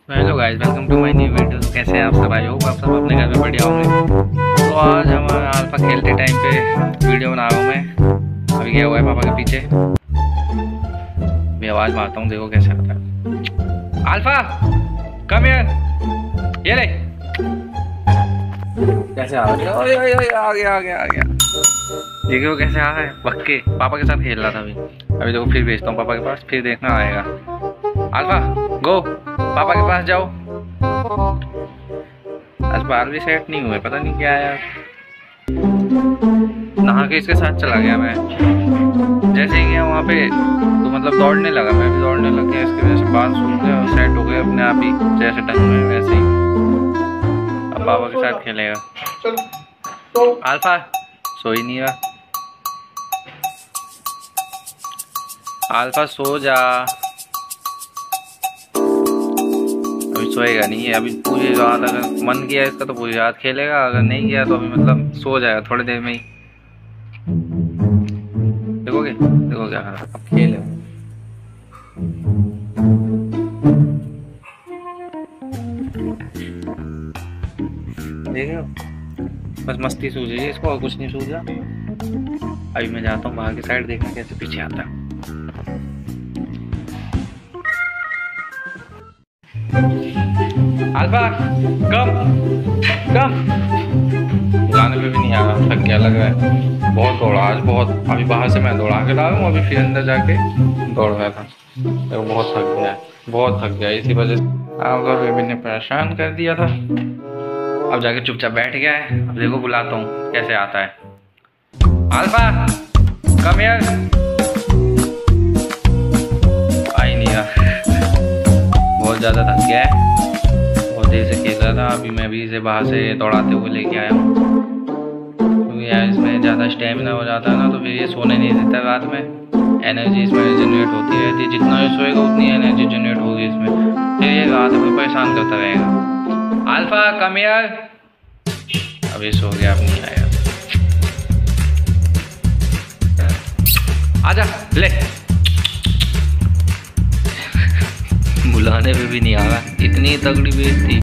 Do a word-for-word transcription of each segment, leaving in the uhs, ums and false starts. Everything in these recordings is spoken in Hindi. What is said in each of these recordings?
Hello guys, welcome to my new video. तो कैसे हैं आप सब? आई होप आप सब अपने घर में बढ़िया होंगे। तो आज हम अल्फा खेलते टाइम पे वीडियो बना रहा हूँ मैं। अभी गया हुआ है पापा के पीछे। मैं आवाज़ मारता हूँ, देखो कैसे आता है। अल्फा कम हियर, ये ले। कैसे आ गया? आ गया आ गया आ गया आ गया। देखो कैसे आ रहा है, पक्के पापा के साथ खेल रहा था अभी। अभी देखो फिर भेजता हूँ पापा के पास, फिर देखना आएगा। अल्फा गो, पापा के पास जाओ। आज बाल भी सेट नहीं हुए, पता नहीं क्या है यार। नहा के इसके साथ चला गया मैं। जैसे ही गया वहाँ पे तो मतलब दौड़ने लगा, मैं भी दौड़ने लग गया। इसकी वजह से बाल सूख गए और सेट हो गए अपने आप ही, जैसे ढंग में वैसे ही। अब पापा के साथ खेलेगा। अल्फा सो ही नहीं रहा। अल्फा सो जा। अभी सोएगा नहीं है, अभी पूरी रात अगर मन किया इसका तो पूरी रात खेलेगा, अगर नहीं किया तो अभी मतलब सो जाएगा थोड़ी देर में ही। देखोगे देखो क्या कर, अब खेल है। देखो बस मस्ती सूझ रही है इसको और कुछ नहीं सूझ रहा। अभी मैं जाता हूँ बाहर की साइड देखना कैसे पीछे आता है। Alpha come come. बुलाने पे भी नहीं आ रहा, थक गया लग रहा है। बहुत दौड़ा आज, बहुत। अभी बाहर से मैं दौड़ा के ला रहा हूँ, अभी फिर अंदर जाके दौड़ रहा था। तो बहुत थक गया है, बहुत थक गया। इसी वजह से आपका बेबी ने परेशान कर दिया था। अब जाके चुपचाप बैठ गया है। अब देखो बुलाता हूँ कैसे आता है। अल्फा कम यार। आ ही नहीं रहा, बहुत ज़्यादा थक गया है। बहुत देर से खेल रहा था। अभी मैं भी इसे बाहर से दौड़ाते हुए लेके आया हूँ, क्योंकि यार इसमें ज़्यादा स्टेमिना हो जाता है ना, तो फिर ये सोने नहीं देता रात में। एनर्जी इसमें जनरेट होती रहती है, जितना ये सोएगा उतनी एनर्जी जनरेट होगी इसमें। फिर ये रात में परेशान करता रहेगा। अल्फा कम यार। अभी सो गया, अब नहीं आया। आजा ले। बुलाने पे भी नहीं आ रहा, इतनी तगड़ी बेइज्जती।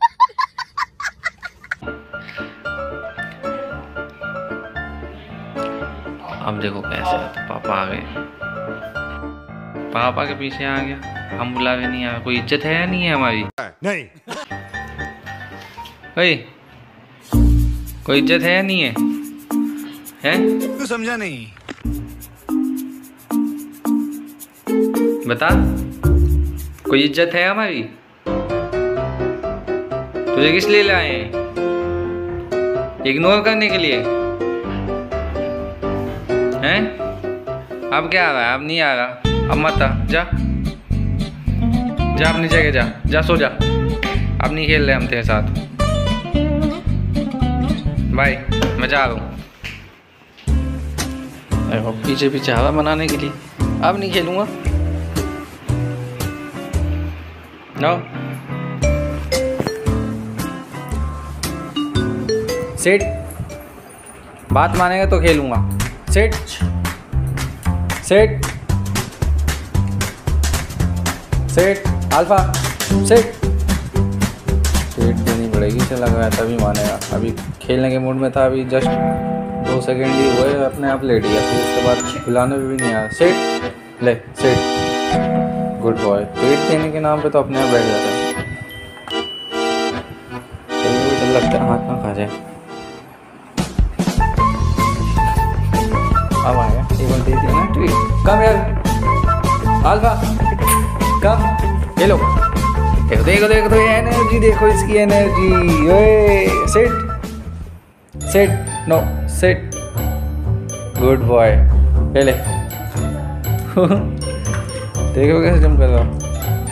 अब देखो कैसे आता। पापा आ गए, पापा के पीछे आ गया। हम बुलावे नहीं आ रहा। कोई इज्जत है या नहीं है हमारी? नहीं। कोई कोई इज्जत है या नहीं है? हैं? तू समझा नहीं। बता, कोई इज्जत है हमारी? तुझे किस लिए लाए हैं? इग्नोर करने के लिए हैं? अब क्या आ रहा है? अब नहीं आ रहा। अब मत आ, जा जा अपनी जगह जा, जा सो जा। अब नहीं खेल रहे हम तेरे साथ। बाय, मैं जा रहा हूँ। पीछे पीछे हवा बनाने के लिए। अब नहीं खेलूंगा। नो सेट, बात मानेगा तो खेलूंगा। Set set set Alpha set. Set देनी पड़ेगी, इसे लग रहा है तभी मानेगा। अभी खेलने के मूड में था, अभी जस्ट दो सेकंड ही हुए अपने आप लेट गया। फिर उसके बाद बुलाने भी नहीं आया। सेट ले सेट, गुड बॉय। पेट देने के नाम पे तो अपने आप बैठ जाता है। तो लगता है हाथ ना खा जाए। अब आया, एक बार दे दिया ना ट्वीट। कम यार अल्फा कम। हेलो देखो देखो देखो तो एनर्जी देखो, इसकी एनर्जी। ओए set set no set, good boy. पहले देखो कैसे जंप कर रहा हूँ।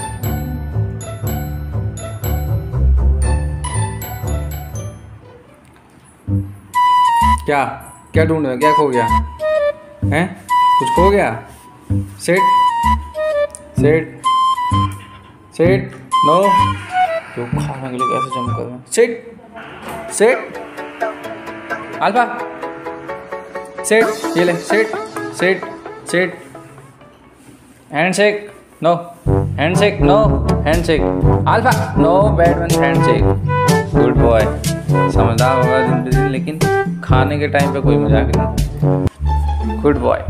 क्या क्या ढूंढ रहे हो? क्या खो गया हैं? कुछ खो गया? Set set set no. क्यों खाने के लिए कैसे जंप कर रहे हैं? सेट सेट अल्फा सेट, ये ले set set set hand shake no. Handshake no, handshake Alpha no, Batman handshake. Good boy, समझदार होगा दिन पे दिन, लेकिन खाने के टाइम पे कोई मजाक नहीं। Good boy.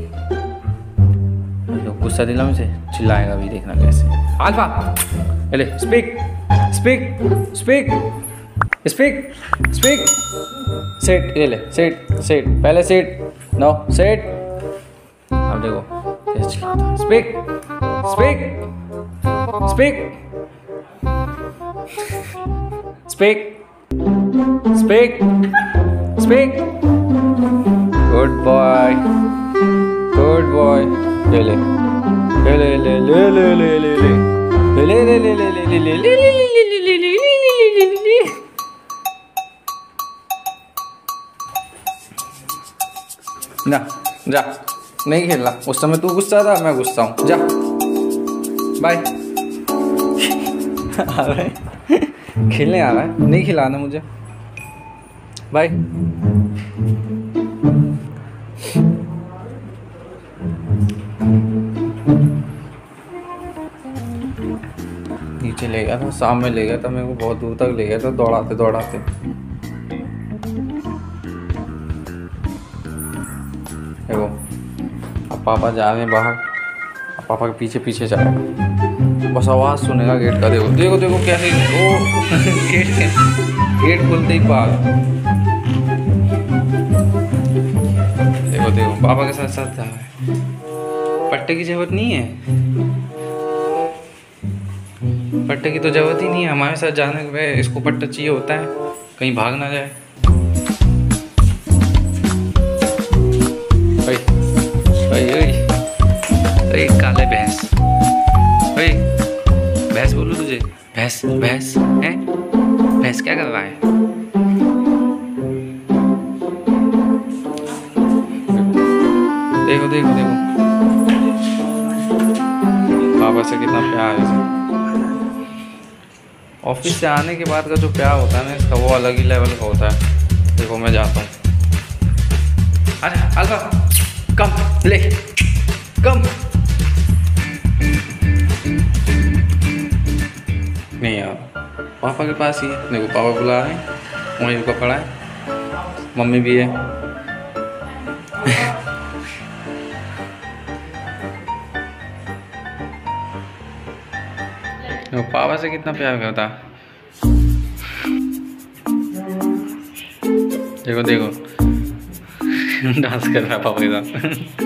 गुस्सा दिला में से चिल्लाएगा भी, देखना कैसे। अल्फा ले, speak speak speak speak speak. Set, ये ले सेट सेट, पहले सेट नो सेट। अब देखो कैसे चिल्लाता है। Speak speak speak speak speak speak. Good boy good boy. ले ले ले ले ले ले ले ले ले ले ले ले ले ले ले ले ले ले। ना जा, नहीं खेलना। उस समय तू गुस्सा था, मैं गुस्सा हूँ। जा बाय। आ रहा है खेलने, आ रहा है, नहीं खिलाना मुझे। बाय। नीचे ले गया था, शाम में ले गया था, मेरे को बहुत दूर तक ले गया था, दौड़ाते दौड़ाते। देखो अब पापा जा रहे हैं बाहर, अब पापा के पीछे पीछे जाएगा, बस आवाज़ सुनेगा गेट का। देखो देखो देखो कैसे ओ गेट गेट खुलते ही पार। देखो देखो पापा के साथ साथ जा रहा है। पट्टे की जरूरत नहीं है, पट्टे की तो जरूरत ही नहीं है। हमारे साथ जाने के इसको पट्टा चाहिए होता है, कहीं भाग ना जाए। ओए ओए ओए काले भैंस, ओए भैंस बोलूं तुझे? भैंस भैंस हैं? भैंस क्या कर रहा है? देखो देखो देखो पापा से कितना प्यार है इसे। ऑफिस से आने के बाद का जो प्यार होता है ना इसका, वो अलग ही लेवल का होता है। देखो मैं जाता हूँ। अरे अल्फा कम ले कम। नहीं यार, पापा के पास ही है। देखो पापा बुला रहे हैं, वहीं रुका पड़ा है, मम्मी भी है। देखो पापा से कितना प्यार करता। देखो देखो डांस कर रहा है पापा के साथ।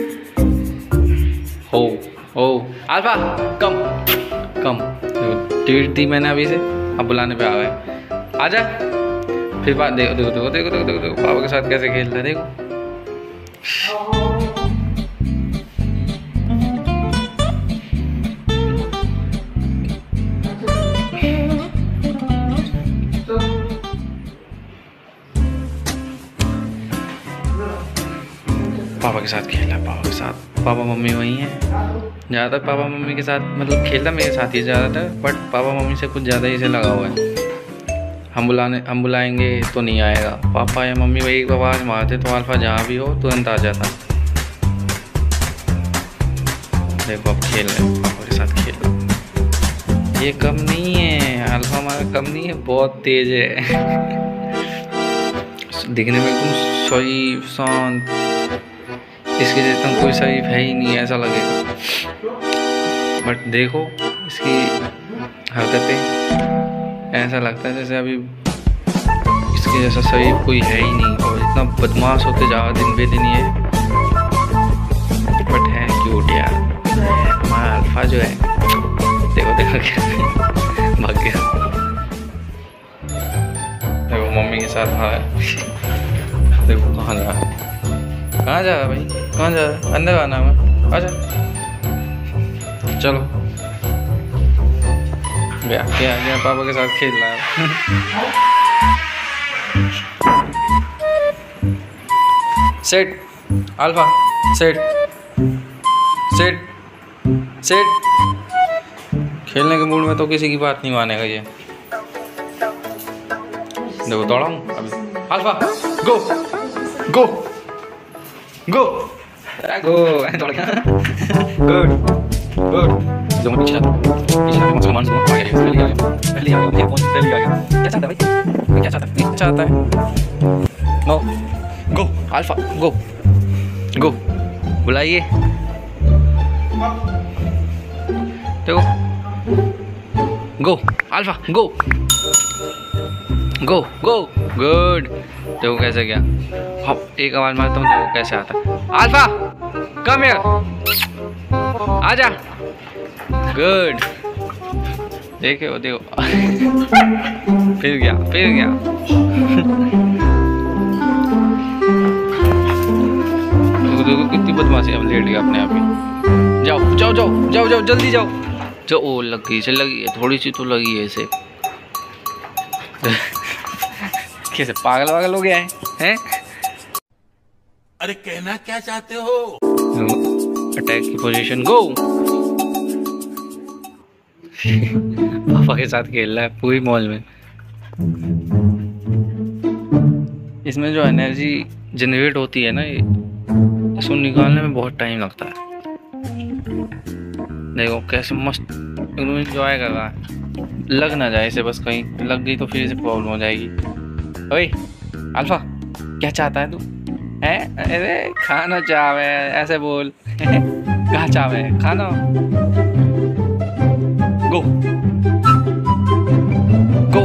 हो हो अल्फा कम कम। देखो ट्वीट दी मैंने अभी से, अब बुलाने पे आ गए। आजा फिर बात। देखो देखो देखो देखो देखो देखो देखो पापा के साथ कैसे खेलता है। देखो पापा के साथ खेला, पापा के साथ। पापा मम्मी वहीं हैं ज़्यादातर। पापा मम्मी के साथ मतलब खेलता मेरे साथ ही ज़्यादातर, बट पापा मम्मी से कुछ ज़्यादा ही से लगा हुआ है। हम बुलाने हम बुलाएंगे तो नहीं आएगा। पापा या मम्मी वही आवाज़ मारते तो अल्फा जहाँ भी हो तुरंत आ जाता। देखो अब खेल रहे पापा के साथ खेल रहे। ये कम नहीं है, अल्फा हमारा कम नहीं है, बहुत तेज है। दिखने में एकदम सही शांत, इसके जैसा कोई शरीफ है ही नहीं ऐसा लगेगा। बट देखो इसकी हरकतें, ऐसा लगता है जैसे अभी इसके जैसा शरीफ कोई है ही नहीं। और इतना बदमाश होते जा दिन बे दिन ये, बट है क्यूट यार हमारा अल्फा जो है। देखो देखो क्या भाग गया। देखो मम्मी के साथ आ है। देखो कहाँ जा रहा है, कहाँ जा रहा है भाई, कहाँ जा रहा है? अंदर आना है, आजा चलो। गया गया गया पापा के साथ खेल रहा है। Set Alpha set set set. खेलने के मूड में तो किसी की बात नहीं मानेगा ये। देखो दौड़ा हूँ अभी। Alpha go go go go. दौड़ गया। गुड गुड जो मैं पीछे जाता हूँ, पीछे जाके मुझे कमांड दूँ, आ गया, पहले आ गया, पहले आ गया, फोन पहले आ गया। क्या चाहता है भाई? क्या चाहता है? क्या चाहता है? नो, गो, अल्फा, गो, गो, बुलाइए। देखो, गो, अल्फा, गो, गो, गो, गुड। देखो कैसे गया। हाँ, एक आवाज मारता हूँ, देखो कैसे आता है। अल्फा, कम हियर, आजा। गुड, देखो देखो फिर गया, फिर गया। देखो देखो कितनी बदमाशी, अब लेट गया अपने आप ही। जाओ जाओ जाओ जाओ जाओ, जल्दी जाओ जो। ओ लगी, इसे लगी है, थोड़ी सी तो लगी है इसे। कैसे पागल वागल हो गया है, हैं? अरे कहना क्या चाहते हो? अटैक की पोजीशन, गो। पापा के साथ खेल रहा है पूरी मॉल में। इसमें जो एनर्जी जनरेट होती है ना, ये इसको निकालने में बहुत टाइम लगता है। देखो कैसे मस्त एकदम एंजॉय कर रहा है। लग ना जाए इसे, बस कहीं लग गई तो फिर इसे प्रॉब्लम हो जाएगी। ओए अल्फा, क्या चाहता है तू? है? अरे खाना चाहवे, ऐसे बोल। कहाँ चाहवे? खाना। गो गो,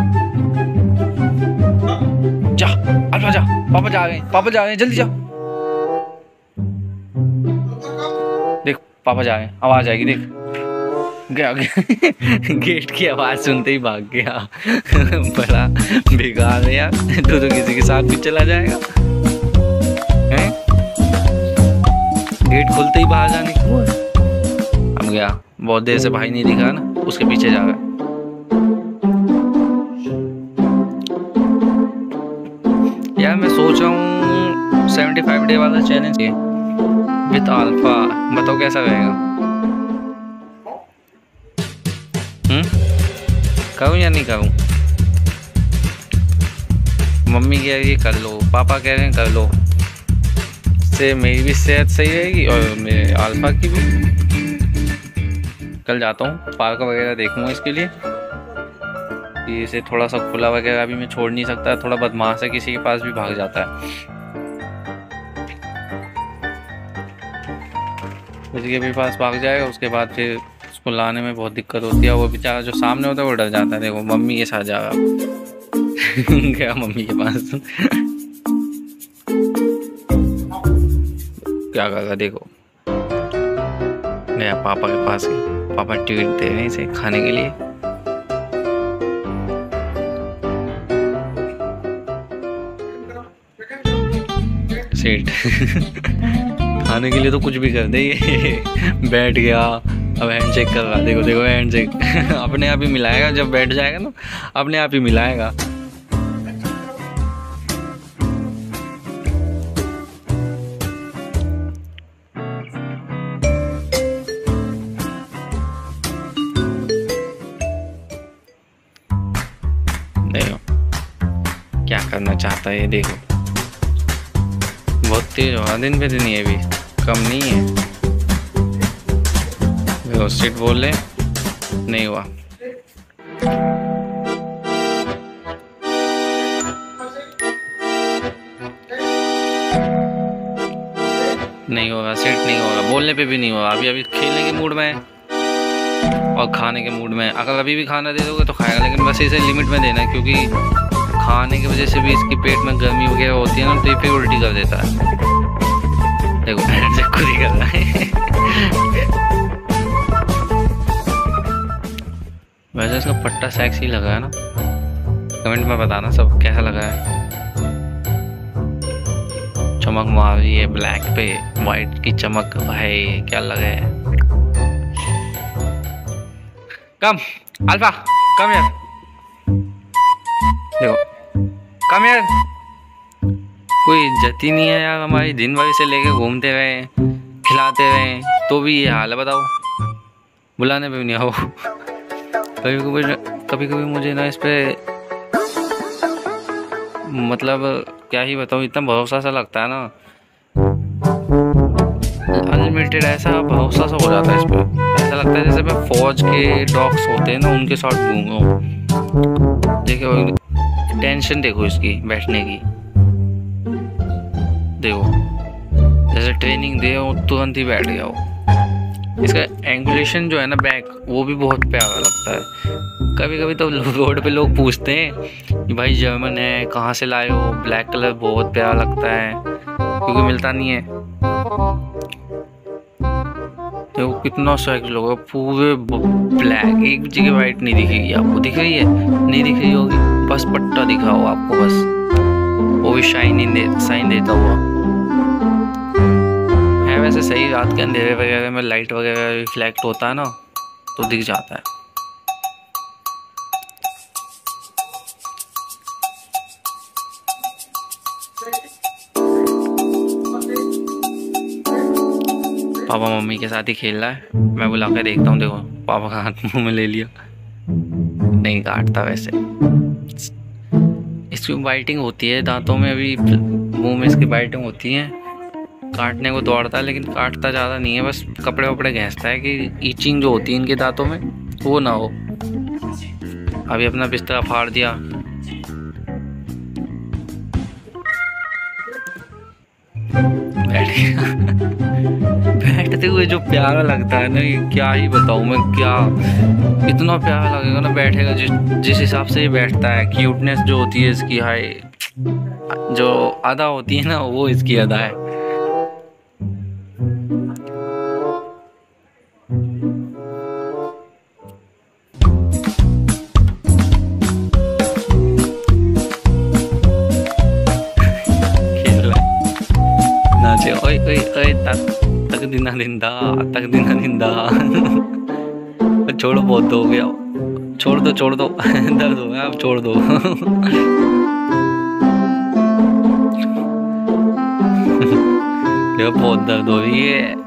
जा अल्फा जा, पापा जा गए, पापा जा गए, जल्दी जा। देख पापा जा गए, आवाज आएगी, देख गया, गया। गेट की आवाज सुनते ही भाग गया। बड़ा बेकार है यार, तू तो किसी के साथ भी चला जाएगा, हैं? गेट खुलते ही बाहर जाने को। अब गया, बहुत देर से भाई नहीं दिखा ना, उसके पीछे जा रहा है। यार मैं सोच रहा हूँ सेवेंटी फाइव डे वाला चैलेंज विद अल्फा, बताओ कैसा रहेगा? हम्म, करूँ या नहीं करूँ? मम्मी कह रही है कर लो, पापा कह रहे हैं कर लो, से मेरी भी सेहत सही रहेगी और मेरे अल्फा की भी। कल जाता हूँ पार्क वगैरह देखूँगा इसके लिए, कि इसे थोड़ा सा खुला वगैरह अभी मैं छोड़ नहीं सकता, थोड़ा बदमाश है, किसी के पास भी भाग जाता है। किसी के भी पास भाग जाएगा, उसके बाद फिर उसको लाने में बहुत दिक्कत होती है। वो बेचारा जो सामने होता है वो डर जाता है। देखो मम्मी के साथ जाएगा। गया मम्मी के पास। क्या करेगा देखो, गया पापा के पास। पापा ट्रीट दे रहे हैं इसे खाने के लिए। सीट खाने के लिए तो कुछ भी कर दे ये। बैठ गया, अब हैंड चेक कर रहा। देखो देखो हैंड चेक। अपने आप ही मिलाएगा, जब बैठ जाएगा ना अपने आप ही मिलाएगा। देखो क्या करना चाहता है ये, देखो बहुत तेज हो रहा, दिन पे दिन ये भी कम नहीं है। देखो सिट बोले नहीं हुआ। नहीं होगा, सिट नहीं होगा, बोलने पे भी नहीं होगा। अभी अभी खेलने के मूड में है और खाने के मूड में। अगर अभी भी खाना दे दोगे तो खाएगा, लेकिन बस इसे लिमिट में देना है, क्योंकि खाने की वजह से भी इसके पेट में गर्मी वगैरह होती है ना, तो ये फिर उल्टी कर देता है। देखो खुद ही कर रहा है। वैसे इसका पट्टा सेक्सी लगा है ना, कमेंट में बताना सब कैसा लगा है। चमक मार रही है ब्लैक पे, वाइट की चमक भाई क्या लगा है। कम अल्फा, कम यार, देखो कम यार। कोई इज्जत ही नहीं है यार हमारी। दिन भर से लेके घूमते रहे, खिलाते रहे, तो भी ये हाल है, बताओ। बुलाने पे भी नहीं आओ। कभी कभी कभी कभी मुझे ना इस पे मतलब क्या ही बताऊँ, इतना भरोसा सा लगता है ना। अनलिमिटेड ऐसा भरोसा सा हो जाता है इस पर। ऐसा लगता है जैसे मैं फौज के डॉग्स होते हैं ना, उनके साथ घूम रहा हूँ। देखो टेंशन देखो इसकी बैठने की, देखो जैसे ट्रेनिंग दे हो तुरंत ही बैठ गया हो। इसका एंगुलेशन जो है ना बैक, वो भी बहुत प्यारा लगता है। कभी कभी तो रोड पे लोग पूछते हैं कि भाई जर्मन है, कहाँ से लाए हो, ब्लैक कलर बहुत प्यारा लगता है, क्योंकि मिलता नहीं है। देखो कितना साइकिल होगा पूरे ब्लैक, एक जगह वाइट नहीं दिखेगी आपको। दिख रही है? नहीं दिख रही होगी, बस पट्टा दिखा हो आपको बस, वो भी शाइन दे साइन देता हुआ है। वैसे सही रात के अंधेरे वगैरह में लाइट वगैरह रिफ्लेक्ट होता है ना, तो दिख जाता है। पापा मम्मी के साथ ही खेल रहा है, मैं बुला के देखता हूँ। देखो पापा का हाथ मुंह में ले लिया, नहीं काटता। वैसे इसकी बाइटिंग होती है दांतों में, अभी मुंह में इसकी बाइटिंग होती है, काटने को दौड़ता है लेकिन काटता ज़्यादा नहीं है, बस कपड़े वपड़े घिसता है कि ईचिंग जो होती है इनके दांतों में वो ना हो। अभी अपना बिस्तर फाड़ दिया। बैठते हुए जो प्यारा लगता है ना, ये क्या ही बताऊँ मैं, क्या इतना प्यारा लगेगा ना बैठेगा। जिस जिस हिसाब से ये बैठता है, क्यूटनेस जो होती है इसकी, हाई जो अदा होती है ना, वो इसकी अदा है। ओए ओए ओए तक तक दिना दिंदा तक दिना दिंदा छोड़ो, बहुत हो गया, छोड़ दो छोड़ दो दर्द हो गया, अब छोड़ दो। बहुत दर्द हो रही है।